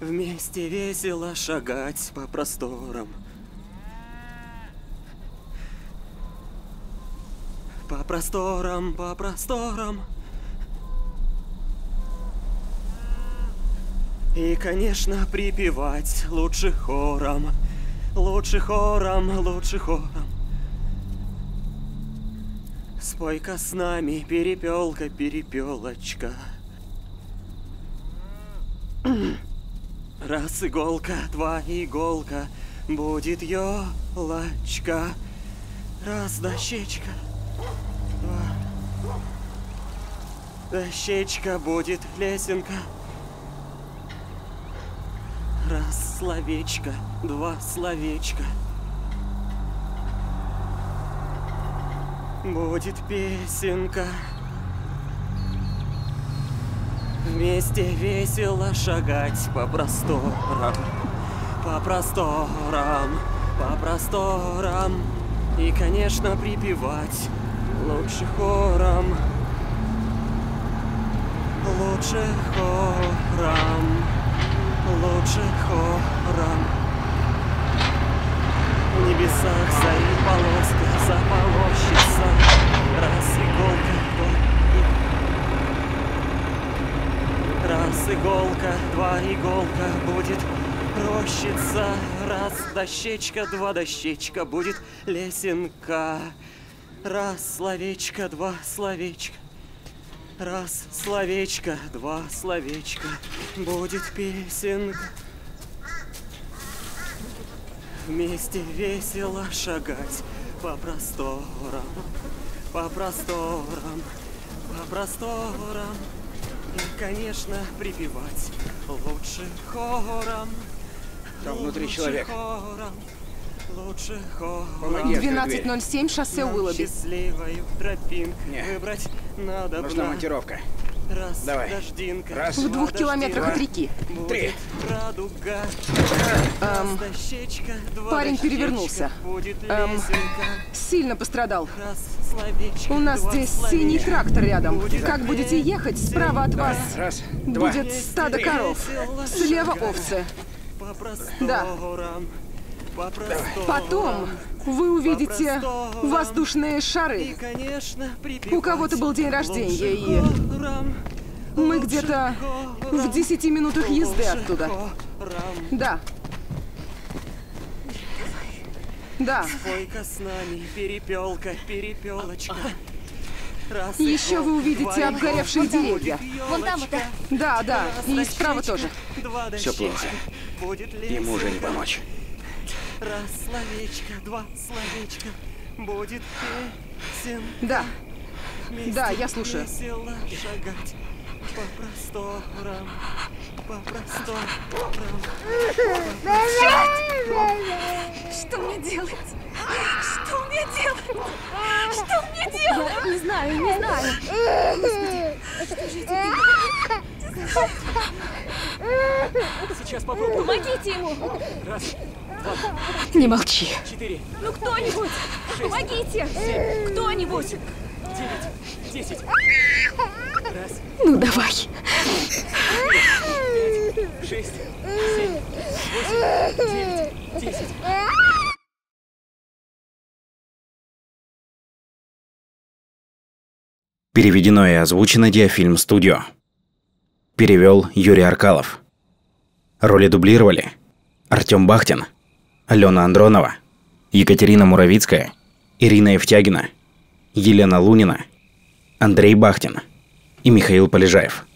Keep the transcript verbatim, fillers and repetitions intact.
Вместе весело шагать по просторам. По просторам, по просторам. И, конечно, припевать лучше хором. Лучше хором, лучше хором. Спой-ка с нами, перепелка, перепелочка. Раз иголка, два иголка, будет елочка. Раз дощечка, два. Дощечка, будет лесенка. Раз словечко, два словечка. Будет песенка. Вместе весело шагать по просторам. По просторам, по просторам. И, конечно, припевать лучше хором. Лучше хором. Лучше хором. В небесах стоит полоска, заполощется. Раз иголка, два. Раз иголка, два иголка, будет рощица. Раз дощечка, два дощечка, будет лесенка. Раз словечко, два словечко. Раз словечко, два словечка, будет песенка. Вместе весело шагать по просторам, по просторам, по просторам. И, конечно, припевать лучше хором. Там внутри человек. Хором, лучше хором. Помоги открыть двенадцать ноль семь, шоссе Уиллоби. Счастливую тропинку выбрать надо. Нужна монтировка. Раз, давай. Дождинка, Раз. В двух километрах от реки. Три. Радуга, Эм, дощечка, два парень дощечка, перевернулся. Будет Эм, лесенка. Сильно пострадал. Раз, словечко, У нас два, здесь словечко. синий трактор рядом. Будет Как будете ехать, справа от вас Раз, два. будет стадо Вместе коров. весело Слева шагать овцы. По просторам, Да. по просторам. Потом вы увидите воздушные И, шары. конечно, У кого-то был день рождения, и лучше хором, мы лучше где-то хором, в десяти минутах езды лучше оттуда. хором. Да. Да. Спой-ка с нами, перепелка, перепелочка. Раз Еще иголка, вы увидите два обгоревшие иголка, деревья. будет Вон там елочка. это. Да, да. Раз И справа дощечка, тоже. два Все дощечка, плохо. будет Ему уже не лесенка. помочь. Раз словечко, два словечка, будет песен. Да. Вместе Да, я слушаю. весело шагать по просторам, по просторам. Что мне делать? Что мне делать? Что мне делать? Не знаю, не знаю. Что же это? Сейчас попробуем. Помогите ему! Раз, Не молчи. четыре, Ну кто-нибудь! Помогите! Кто-нибудь! девять, десять. Раз, Ну давай. шесть, семь, восемь, девять, десять. Переведено и озвучено Диафильм Студио. Перевел Юрий Аркалов. Роли дублировали Артем Бахтин, Алена Андронова, Екатерина Муравицкая, Ирина Евтягина, Елена Лунина, Андрей Бахтин и Михаил Полежаев.